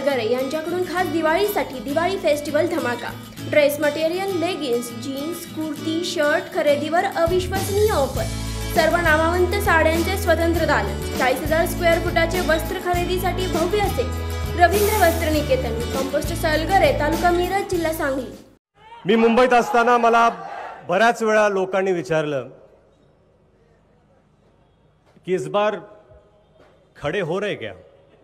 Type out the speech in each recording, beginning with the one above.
सलगरे यांच्याकडून खास दिवाळीसाठी दिवाळी फेस्टिवल धमाका। Dress material, leggings, jeans, kurti, shirt खरेदीवर अविश्वसनीय ऑफर। सर्व नामवंत साड्यांचे स्वतंत्र दालन। 40,000 स्क्वेअर फुटाचे वस्त्र खरेदीसाठी भव्य असे रवींद्र वस्त्र निकेतन, कंपोस्ट सलगरे, तालुका मिरज, जिल्हा सांगली। मी मुंबईत असताना मला बऱ्याच वेळा लोकांनी विचारलं कि इस बार खड़े हो रहे क्या?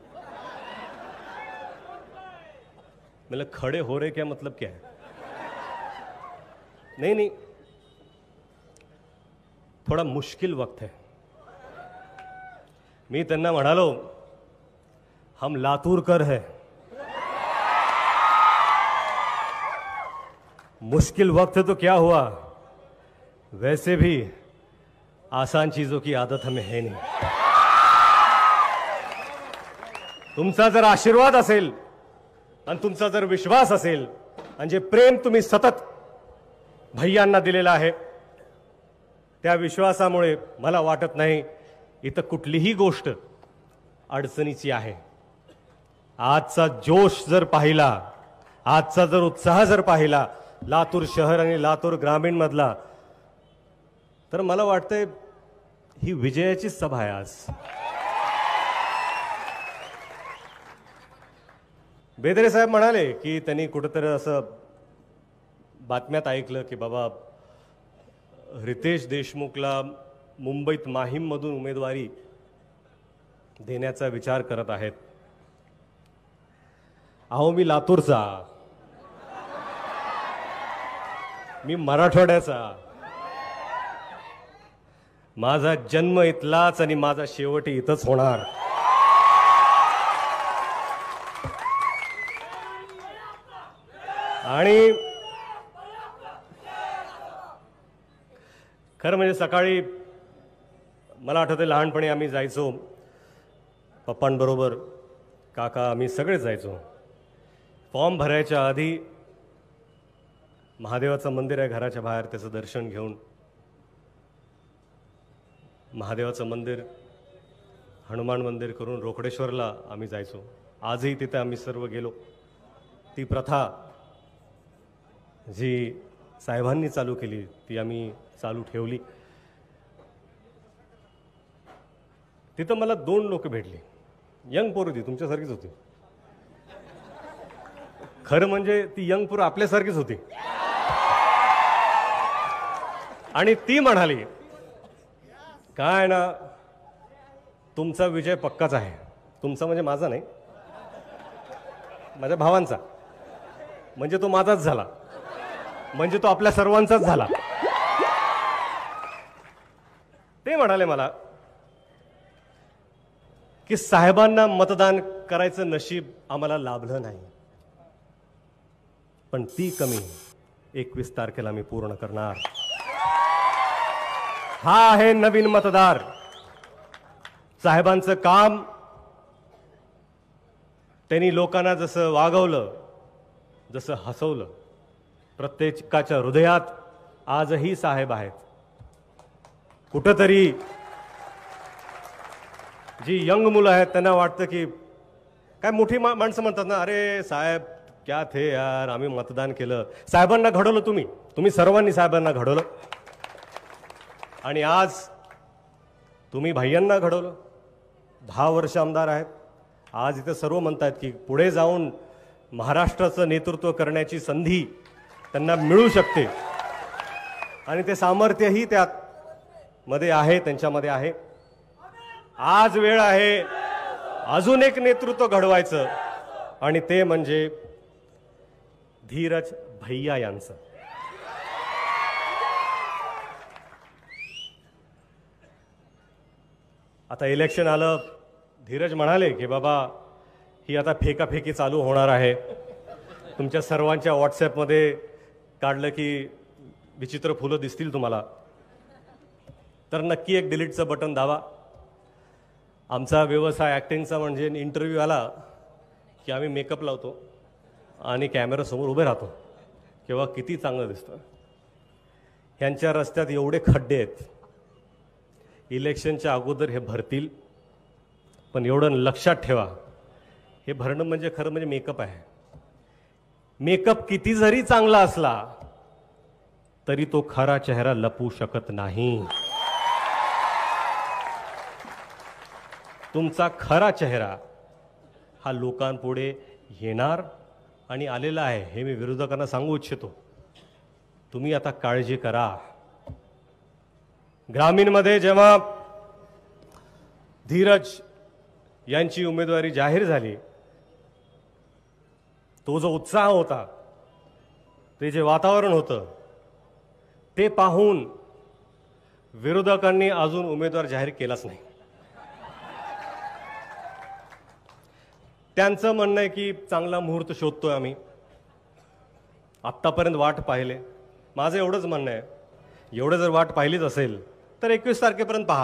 मतलब खड़े हो रहे क्या मतलब क्या है? नहीं, थोड़ा मुश्किल वक्त है। मी त्यांना म्हणालो हम लातूरकर है, मुश्किल वक्त है तो क्या हुआ, वैसे भी आसान चीजों की आदत हमें है नहीं। तुमचा जर आशीर्वाद असेल आणि तुमचा जर विश्वास असेल आणि जे प्रेम तुम्ही सतत भैयांना दिलेलं आहे, त्या विश्वासामुळे मला वाटत नाही इथं कुठलीही गोष्ट अडचणीची आहे। आजचा जोश जर पाहिला, आजचा जर उत्साह जर पाहिला लातूर शहर आणि लातूर ग्रामीण मधला, तर मला वाटतंय ही विजयाची सभा आहे आज। बेदरे साहेब म्हणाले की त्यांनी कुठेतरी असं बातम्यात ऐकलं की बाबा रितेश देशमुखला मुंबईत माहीममधून उमेदवारी देण्याचा विचार करत आहेत। अहो मी लातूरचा, मी मराठवाड्याचा, माझा जन्म इथलाच आणि माझा शेवटी इथंच होणार। आणि खरं म्हणजे सकाळी मला आठवतंय लहानपणी आम्ही जायचो पप्पांबरोबर, काका आम्ही सगळे जायचो। फॉर्म भरायच्या आधी महादेवाचं मंदिर आहे घराच्या बाहेर, त्याचं दर्शन घेऊन महादेवाचं मंदिर, हनुमान मंदिर करून रोकडेश्वरला आम्ही जायचो। आजही तिथे आम्ही सर्व गेलो। ती प्रथा जी साहेबांनी चालू केली ती आम्ही चालू ठेवली। तिथं मला 2 लोक भेटली, यंग पोर होती, तुमच्यासारखीच होती। खरं म्हणजे ती यंग पोर आपल्यासारखीच होती। आणि ती म्हणाली काय ना, तुमचा विजय पक्काच आहे। तुमचा म्हणजे माझा नाही, माझ्या भावांचा, म्हणजे तो माझाच झाला, म्हणजे तो आपल्या सर्वांचाच झाला। ते म्हणाले मला की साहेबांना मतदान करायचं नशीब आम्हाला लाभलं नाही, पण ती कमी 21 तारखेला मी पूर्ण करणार। हा आहे नवीन मतदार। साहेबांचं काम, त्यांनी लोकांना जसं वागवलं, जसं हसवलं, प्रत्येकाच्या हृदयात आजही साहेब आहेत। कुठेतरी जी यंग मुलं आहेत त्यांना वाटतं की काय मोठी माणसं म्हणतात ना, अरे साहेब क्या थे यार, आम्ही मतदान केलं, साहेबांना घडवलं, तुम्ही सर्वांनी साहेबांना घडवलं आणि आज तुम्ही भैयांना घडवलं। 10 वर्ष आमदार आहेत। आज इथे सर्व म्हणतात की पुढे जाऊन महाराष्ट्राचं नेतृत्व करण्याची संधी त्यांना मिळू शकते आणि ते सामर्थ्यही त्यात मध्ये आहे, त्यांच्यामध्ये आहे। आज वेळ आहे अजून एक नेतृत्व घडवायचं आणि ते म्हणजे धीरज भैया यांचं। आता इलेक्शन आलं, धीरज म्हणाले की बाबा ही आता फेकाफेकी चालू होणार आहे। तुमच्या सर्वांच्या व्हॉट्सॲपमध्ये काढलं की विचित्र फुलं दिसतील तुम्हाला, तर नक्की एक डिलीटचं बटन दाबा। आमचा व्यवसाय ॲक्टिंगचा म्हणजे इंटरव्ह्यू आला की आम्ही मेकअप लावतो आणि कॅमेरासमोर उभे राहतो, किंवा किती चांगलं दिसतं। ह्यांच्या रस्त्यात एवढे खड्डे आहेत, इलेक्शनच्या अगोदर हे भरतील, पण एवढं लक्षात ठेवा हे भरणं म्हणजे खरं म्हणजे मेकअप आहे. मेकअप किती जरी चांगला असला तरी तो खरा चेहरा लपवू शकत नाही. तुमचा खरा चेहरा हा लोकांपुढे येणार आणि आलेला आहे हे मी विरोधकांना सांगू इच्छितो. तुम्ही आता काळजी करा. ग्रामीणमध्ये जेव्हा धीरज यांची उमेदवारी जाहीर झाली, तो जो उत्साह होता, ते जे वातावरण होतं, ते पाहून विरोधकांनी अजून उमेदवार जाहीर केलाच नाही. त्यांचं म्हणणं आहे की चांगला मुहूर्त शोधतोय आम्ही, आत्तापर्यंत वाट पाहिले. माझं एवढंच म्हणणं आहे, एवढं जर वाट पाहिलीच असेल तर 21 तारखेपर्यंत पहा.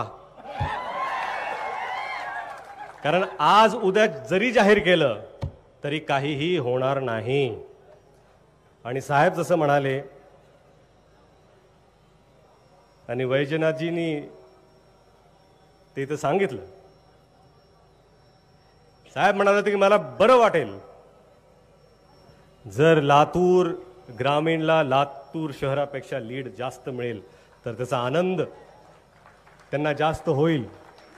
कारण आज उद्या जरी जाहीर केलं तरी काहीही होणार नाही. आणि साहेब जसं म्हणाले आणि वैजनाथजींनी ते इथं सांगितलं, साहेब म्हणाले होते की मला बरं वाटेल जर लातूर ग्रामीणला लातूर शहरापेक्षा लीड जास्त मिळेल तर त्याचा आनंद त्यांना जास्त होईल.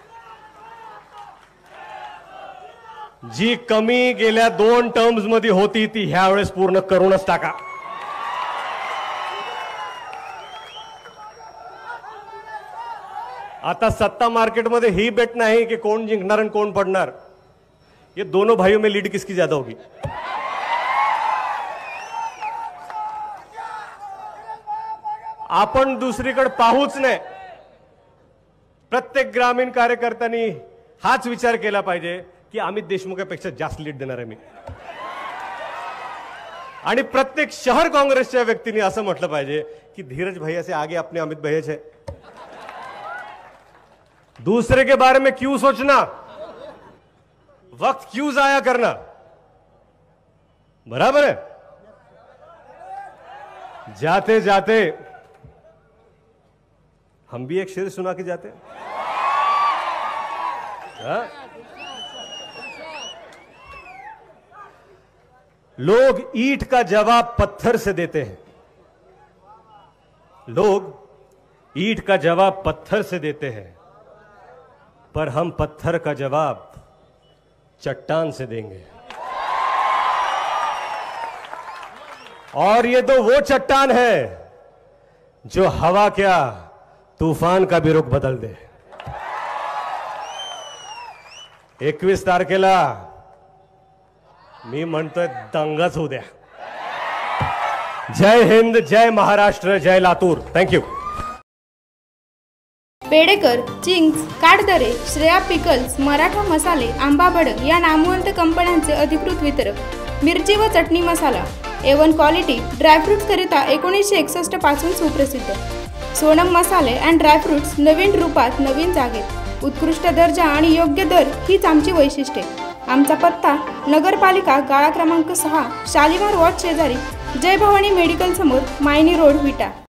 जी कमी गेल्या 2 टर्म्स मध्ये होती ती ह्या वेळेस पूर्ण करूनच टाका. आता सत्ता मार्केटमध्ये ही बेट नाही कि कोण जिंकणार आणि कोण पडणार. ये दोनों भाइयों में लीड किसकी ज्यादा होगी. आपण दुसरीकडे पाहूच नाही. प्रत्येक ग्रामीण कार्यकर्त्यांनी हाच विचार केला पाहिजे की अमित देशमुखापेक्षा जास्त लीड देणार आहे मी. आणि प्रत्येक शहर कांग्रेसच्या व्यक्तींनी असं म्हटलं पाहिजे की धीरज भैया से आगे अपने अमित भैया है. दूसरे के बारे में क्यों सोचना, वक्त क्यों जाया करना. बराबर है. जाते जाते हम भी एक शेर सुना के जाते. हाँ? लोग ईंट का जवाब पत्थर से देते हैं. लोग ईंट का जवाब पत्थर से देते हैं, पर हम पत्थर का जवाब चट्टान से देंगे. और ये तो वो चट्टान है जो हवा क्या तूफान का भी रुख बदल दे. 21 तारखेला मी म्हणतोय दंगाच होऊ द्या. जय हिंद, जय महाराष्ट्र, जय Latur. Thank you. Pedekar, Ching's, Katdare, Shreya pickles, Maratha मसाले, आंबा भडक या नामवंत कंपन्यांचे अधिकृत वितरक. मिरची व चटणी मसाला A1 क्वालिटी ड्रायफ्रुट्स करिता 1961 पासून सुप्रसिद्ध. सोनम मसाले अँड ड्रायफ्रुट्स नवीन रूपात नवीन जागेत. उत्कृष्ट दर्जा आणि योग्य दर हीच आमची वैशिष्ट्ये. आमचा पत्ता नगरपालिका गाळा क्रमांक 6 शालिमार वॉच शेजारी जय भवानी मेडिकल समोर मायनी रोड विटा.